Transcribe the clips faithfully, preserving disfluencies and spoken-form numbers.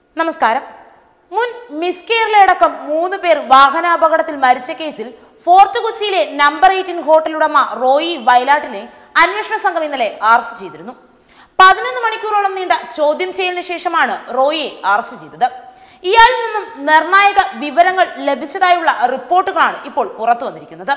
നമസ്കാരം. മുൻ മിസ് കേരളയടക്കം മൂന്ന് പേർ വാഹനാപകടത്തിൽ മരിച്ച കേസിൽ ഫോർട്ട് കൊച്ചിയിലെ നമ്പർ എയ്റ്റീൻ ഹോട്ടൽ ഉടമ റോയി വയലാട്ടിനെ അന്വേഷണ സംഘം ഇന്നലെ അറസ്റ്റ് ചെയ്തിരുന്നു. പതിനൊന്ന് മണിക്കൂറോളം നീണ്ട ചോദ്യം ചെയ്യലിന് ശേഷമാണ് റോയിയെ അറസ്റ്റ് ചെയ്തത്. ഇയാളിൽ നിന്നും നിർണായക വിവരങ്ങൾ ലഭിച്ചതായുള്ള റിപ്പോർട്ടുകളാണ് ഇപ്പോൾ പുറത്തു വന്നിരിക്കുന്നത്.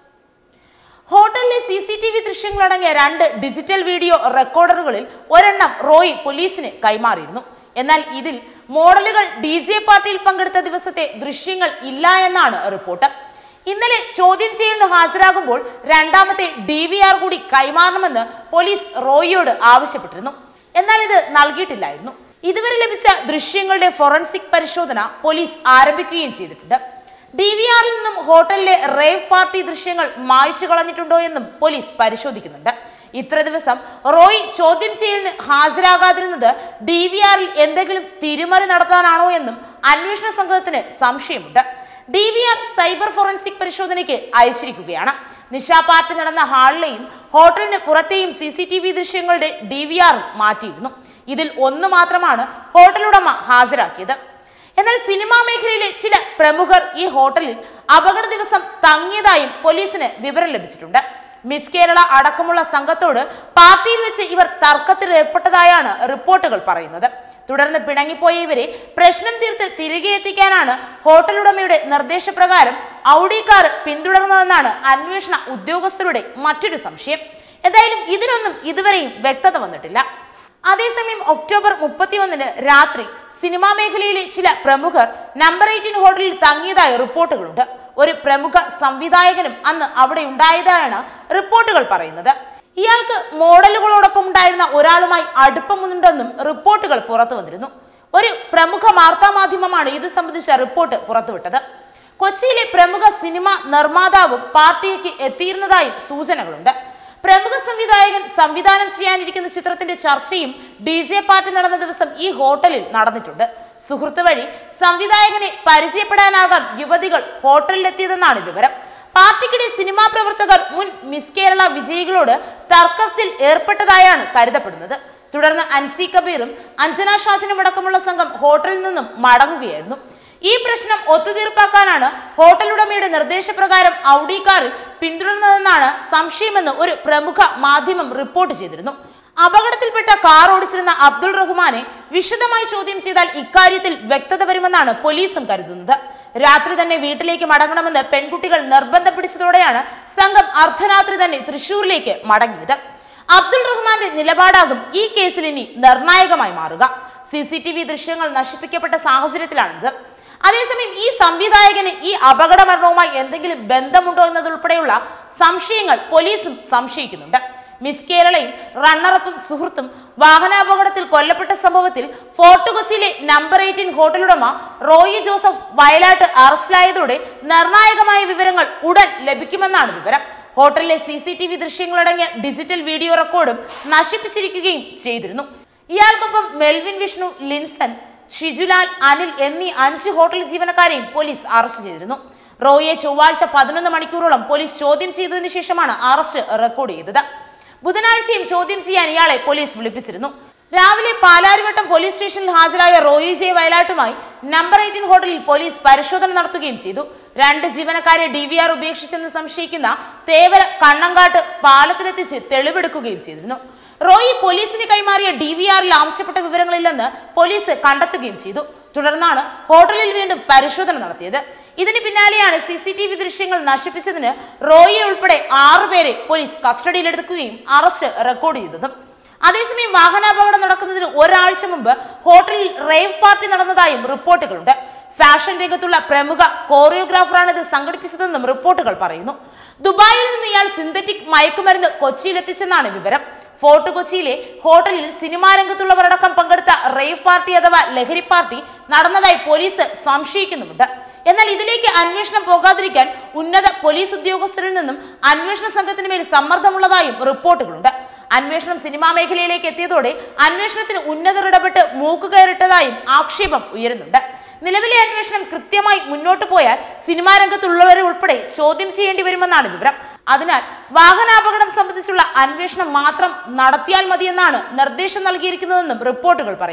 ഹോട്ടലിലെ സി സി ടി വി ദൃശ്യങ്ങളടങ്ങിയ രണ്ട് ഡിജിറ്റൽ വീഡിയോ റെക്കോർഡറുകളിൽ ഒരെണ്ണം റോയി പോലീസിന് കൈമാറിയിരുന്നു. എന്നാൽ ഇതിൽ മോഡലുകൾ ഡി ജെ പാർട്ടിയിൽ പങ്കെടുത്ത ദിവസത്തെ ദൃശ്യങ്ങൾ ഇല്ല എന്നാണ് റിപ്പോർട്ട്. ഇന്നലെ ചോദ്യം ചെയ്യലിന് ഹാജരാകുമ്പോൾ രണ്ടാമത്തെ ഡി വി ആർ കൂടി കൈമാറണമെന്ന് പോലീസ് റോയിയോട് ആവശ്യപ്പെട്ടിരുന്നു. എന്നാൽ ഇത് നൽകിയിട്ടില്ലായിരുന്നു. ഇതുവരെ ലഭിച്ച ദൃശ്യങ്ങളുടെ ഫോറൻസിക് പരിശോധന പോലീസ് ആരംഭിക്കുകയും ചെയ്തിട്ടുണ്ട്. ഡി വി ആറിൽ നിന്നും ഹോട്ടലിലെ റേവ് പാർട്ടി ദൃശ്യങ്ങൾ മായ്ച്ചു കളഞ്ഞിട്ടുണ്ടോ എന്നും പോലീസ് പരിശോധിക്കുന്നുണ്ട്. ഇത്ര ദിവസം റോയി ചോദ്യം ചെയ്യലിന് ഹാജരാകാതിരുന്നത് ഡി വി ആറിൽ എന്തെങ്കിലും തിരിമറി നടത്താനാണോ എന്നും അന്വേഷണ സംഘത്തിന് സംശയമുണ്ട്. D V R cyber forensic പരിശോധനയ്ക്ക് അയച്ചിരിക്കുകയാണ്. നിശാ പാർട്ടി നടന്ന ഹാളിലെയും ഹോട്ടലിന് പുറത്തെയും സി സി ടി വി ദൃശ്യങ്ങളുടെ ഡി വി ആർ മാറ്റിയിരുന്നു. ഇതിൽ ഒന്ന് മാത്രമാണ് ഹോട്ടൽ ഉടമ ഹാജരാക്കിയത്. എന്നാൽ സിനിമാ മേഖലയിലെ ചില പ്രമുഖർ ഈ ഹോട്ടലിൽ അപകട ദിവസം തങ്ങിയതായും പോലീസിന് വിവരം ലഭിച്ചിട്ടുണ്ട്. മിസ് കേരള അടക്കമുള്ള സംഘത്തോട് പാർട്ടിയിൽ വെച്ച് ഇവർ തർക്കത്തിൽ ഏർപ്പെട്ടതായാണ് റിപ്പോർട്ടുകൾ പറയുന്നത്. തുടർന്ന് പിണങ്ങിപ്പോയ ഇവരെ പ്രശ്നം തീർത്ത് തിരികെ എത്തിക്കാനാണ് ഹോട്ടൽ ഉടമയുടെ നിർദ്ദേശപ്രകാരം ഔഡി കാർ പിന്തുടർന്നതെന്നാണ് അന്വേഷണ ഉദ്യോഗസ്ഥരുടെ മറ്റൊരു സംശയം. എന്തായാലും ഇതിനൊന്നും ഇതുവരെയും വ്യക്തത വന്നിട്ടില്ല. അതേസമയം ഒക്ടോബർ മുപ്പത്തി ഒന്നിന് രാത്രി സിനിമാ മേഖലയിലെ ചില പ്രമുഖർ നമ്പർ എയ്റ്റീൻ ഹോട്ടലിൽ തങ്ങിയതായി റിപ്പോർട്ടുകളുണ്ട്. ഒരു പ്രമുഖ സംവിധായകനും അന്ന് അവിടെ ഉണ്ടായതായാണ് റിപ്പോർട്ടുകൾ പറയുന്നത്. ഇയാൾക്ക് മോഡലുകളോടൊപ്പം ഉണ്ടായിരുന്ന ഒരാളുമായി അടുപ്പമുണ്ടെന്നും റിപ്പോർട്ടുകൾ പുറത്തു വന്നിരുന്നു. ഒരു പ്രമുഖ വാർത്താ മാധ്യമമാണ് ഇത് സംബന്ധിച്ച റിപ്പോർട്ട് പുറത്തുവിട്ടത്. കൊച്ചിയിലെ പ്രമുഖ സിനിമ നിർമ്മാതാവും പാർട്ടിക്ക് എത്തിയിരുന്നതായും സൂചനകളുണ്ട്. പ്രമുഖ സംവിധായകൻ സംവിധാനം ചെയ്യാനിരിക്കുന്ന ചിത്രത്തിന്റെ ചർച്ചയും ഡി ജെ പാർട്ടി നടന്ന ദിവസം ഈ ഹോട്ടലിൽ നടന്നിട്ടുണ്ട്. സുഹൃത്ത് വഴി സംവിധായകനെ പരിചയപ്പെടാനാകാം യുവതികൾ ഹോട്ടലിലെത്തിയതെന്നാണ് വിവരം. പാർട്ടിക്കിടെ സിനിമാ പ്രവർത്തകർ മുൻ മിസ് കേരള വിജയികളോട് തർക്കത്തിൽ ഏർപ്പെട്ടതായാണ് കരുതപ്പെടുന്നത്. തുടർന്ന് അൻസി കബീറും അഞ്ജന ഷാജിനും അടക്കമുള്ള സംഘം ഹോട്ടലിൽ നിന്നും മടങ്ങുകയായിരുന്നു. ഈ പ്രശ്നം ഒത്തുതീർപ്പാക്കാനാണ് ഹോട്ടൽ ഉടമയുടെ നിർദ്ദേശപ്രകാരം ഔഡി കാറിൽ പിന്തുടർന്നതെന്നാണ് സംശയമെന്ന് ഒരു പ്രമുഖ മാധ്യമം റിപ്പോർട്ട് ചെയ്തിരുന്നു. അപകടത്തിൽപ്പെട്ട കാർ ഓടിച്ചിരുന്ന അബ്ദുൾ റഹ്മാനെ വിശദമായി ചോദ്യം ചെയ്താൽ ഇക്കാര്യത്തിൽ വ്യക്തത വരുമെന്നാണ് പോലീസും കരുതുന്നത്. രാത്രി തന്നെ വീട്ടിലേക്ക് മടങ്ങണമെന്ന് പെൺകുട്ടികൾ നിർബന്ധം പിടിച്ചതോടെയാണ് സംഘം അർദ്ധരാത്രി തന്നെ തൃശൂരിലേക്ക് മടങ്ങിയത്. അബ്ദുൾ റഹ്മാന്റെ നിലപാടാകും ഈ കേസിൽ ഇനി നിർണായകമായി മാറുക. സി സി ടി വി ദൃശ്യങ്ങൾ നശിപ്പിക്കപ്പെട്ട സാഹചര്യത്തിലാണിത്. അതേസമയം ഈ സംവിധായകന് ഈ അപകട മരണവുമായി എന്തെങ്കിലും ബന്ധമുണ്ടോ എന്നതുൾപ്പെടെയുള്ള സംശയങ്ങൾ പോലീസും സംശയിക്കുന്നുണ്ട്. മിസ് കേരളയും റണ്ണറപ്പും സുഹൃത്തും വാഹനാപകടത്തിൽ കൊല്ലപ്പെട്ട സംഭവത്തിൽ ഫോർട്ട് കൊച്ചിയിലെ നമ്പർ എയ്റ്റീൻ ഹോട്ടൽ ഉടമ റോയി ജോസഫ് വയലാട്ട് അറസ്റ്റിലായതോടെ നിർണായകമായ വിവരങ്ങൾ ഉടൻ ലഭിക്കുമെന്നാണ് വിവരം. ഹോട്ടലിലെ സി സി ടി വി ദൃശ്യങ്ങളടങ്ങിയ ഡിജിറ്റൽ വീഡിയോ റെക്കോർഡും നശിപ്പിച്ചിരിക്കുകയും ചെയ്തിരുന്നു. ഇയാൾക്കൊപ്പം മെൽവിൻ വിഷ്ണു, ലിൻസൺ, ഷിജുലാൽ, അനിൽ എന്നീ അഞ്ച് ഹോട്ടൽ ജീവനക്കാരെയും പോലീസ് അറസ്റ്റ് ചെയ്തിരുന്നു. റോയിയെ ചൊവ്വാഴ്ച പതിനൊന്ന് മണിക്കൂറോളം പോലീസ് ചോദ്യം ചെയ്തതിനു ശേഷമാണ് അറസ്റ്റ് റെക്കോർഡ് ചെയ്തത്. ബുധനാഴ്ചയും ചോദ്യം ചെയ്യാൻ ഇയാളെ പോലീസ് വിളിപ്പിച്ചിരുന്നു. രാവിലെ പാലാരിവട്ടം പോലീസ് സ്റ്റേഷനിൽ ഹാജരായ റോയി ജെ വയലാട്ടുമായി നമ്പർ എയ്റ്റീൻ ഹോട്ടലിൽ പോലീസ് പരിശോധന നടത്തുകയും ചെയ്തു. രണ്ട് ജീവനക്കാരെ ഡി വി ആർ ഉപേക്ഷിച്ചെന്ന് സംശയിക്കുന്ന തേവര കണ്ണങ്കാട്ട് പാലത്തിലെത്തിച്ച് തെളിവെടുക്കുകയും ചെയ്തിരുന്നു. റോയി പോലീസിന് കൈമാറിയ ഡി വി ആറിൽ ആവശ്യപ്പെട്ട വിവരങ്ങളില്ലെന്ന് പോലീസ് കണ്ടെത്തുകയും ചെയ്തു. തുടർന്നാണ് ഹോട്ടലിൽ വീണ്ടും പരിശോധന നടത്തിയത്. ഇതിന് പിന്നാലെയാണ് സി സി ടി വി ദൃശ്യങ്ങൾ നശിപ്പിച്ചതിന് റോയിയെ ഉൾപ്പെടെ ആറുപേരെ പോലീസ് കസ്റ്റഡിയിലെടുക്കുകയും അറസ്റ്റ് റെക്കോർഡ് ചെയ്തതും. അതേസമയം വാഹനാപകടം നടക്കുന്നതിന് ഒരാഴ്ച മുമ്പ് ഹോട്ടലിൽ റേവ് പാർട്ടി നടന്നതായും റിപ്പോർട്ടുകളുണ്ട്. ഫാഷൻ രംഗത്തുള്ള പ്രമുഖ കോറിയോഗ്രാഫറാണ് ഇത് സംഘടിപ്പിച്ചതെന്നും റിപ്പോർട്ടുകൾ പറയുന്നു. ദുബായിൽ നിന്ന് ഇയാൾ സിന്തറ്റിക് മയക്കുമരുന്ന് കൊച്ചിയിലെത്തിച്ചെന്നാണ് വിവരം. ഫോർട്ട് കൊച്ചിയിലെ ഹോട്ടലിൽ സിനിമാ രംഗത്തുള്ളവരടക്കം പങ്കെടുത്ത റേവ് പാർട്ടി അഥവാ ലഹരി പാർട്ടി നടന്നതായി പോലീസ് സംശയിക്കുന്നുമുണ്ട്. എന്നാൽ ഇതിലേക്ക് അന്വേഷണം പോകാതിരിക്കാൻ ഉന്നത പോലീസ് ഉദ്യോഗസ്ഥരിൽ നിന്നും അന്വേഷണ സംഘത്തിന് മേൽ സമ്മർദ്ദമുള്ളതായും റിപ്പോർട്ടുകളുണ്ട്. അന്വേഷണം സിനിമാ മേഖലയിലേക്ക് എത്തിയതോടെ അന്വേഷണത്തിന് ഉന്നതർ ഇടപെട്ട് മൂക്കുകയറിട്ടതായും ആക്ഷേപം ഉയരുന്നുണ്ട്. നിലവിലെ അന്വേഷണം കൃത്യമായി മുന്നോട്ട് പോയാൽ സിനിമാ രംഗത്തുള്ളവരെ ഉൾപ്പെടെ ചോദ്യം ചെയ്യേണ്ടി വരുമെന്നാണ് വിവരം. അതിനാൽ വാഹനാപകടം സംബന്ധിച്ചുള്ള അന്വേഷണം മാത്രം നടത്തിയാൽ മതിയെന്നാണ് നിർദ്ദേശം നൽകിയിരിക്കുന്നതെന്നും റിപ്പോർട്ടുകൾ പറയുന്നു.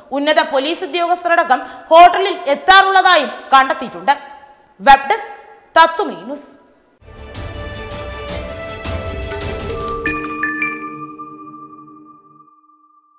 ഉന്നത പോലീസ് ഉദ്യോഗസ്ഥരടക്കം ഹോട്ടലിൽ എത്താറുള്ളതായും കണ്ടെത്തിയിട്ടുണ്ട്. Web desk Tathwamayi news.